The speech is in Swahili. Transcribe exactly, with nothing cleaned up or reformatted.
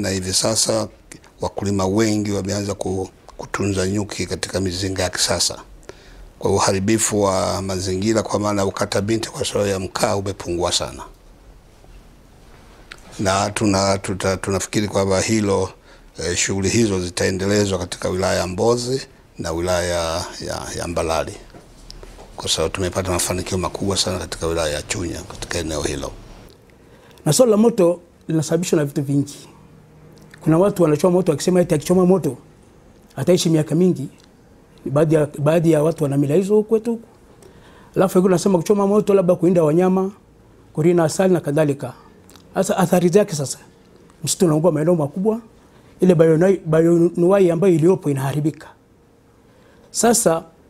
Na hivi sasa wakulima wengi wameanza kutunza nyuki katika mizinga ya kisasa. Kwa uharibifu wa mazingira kwa maana ukata binti kwa sababu ya mkaa umepungua sana. Na tuna tuta, tunafikiri kwamba hilo eh, shughuli hizo zitaendelezwa katika wilaya ya Mbozi na wilaya ya, ya Mbalali. Kwa sababu tumepata mafanikio makubwa sana katika wilaya ya Chunya katika eneo hilo. Na swala la moto linasababishwa na vitu vingi. Kuna watu wanachoma moto wakisema eti akichoma moto ataishi miaka mingi. Baadhi ya baadhi ya watu wana mila hizo kwetu. Alafu wengine wanasema kuchoma moto labda kuinda wanyama, kurina asali na kadhalika. Sasa athari zake sasa, msitu unaungua maeneo makubwa, ile bayonuai ambayo iliyopo inaharibika. Sasa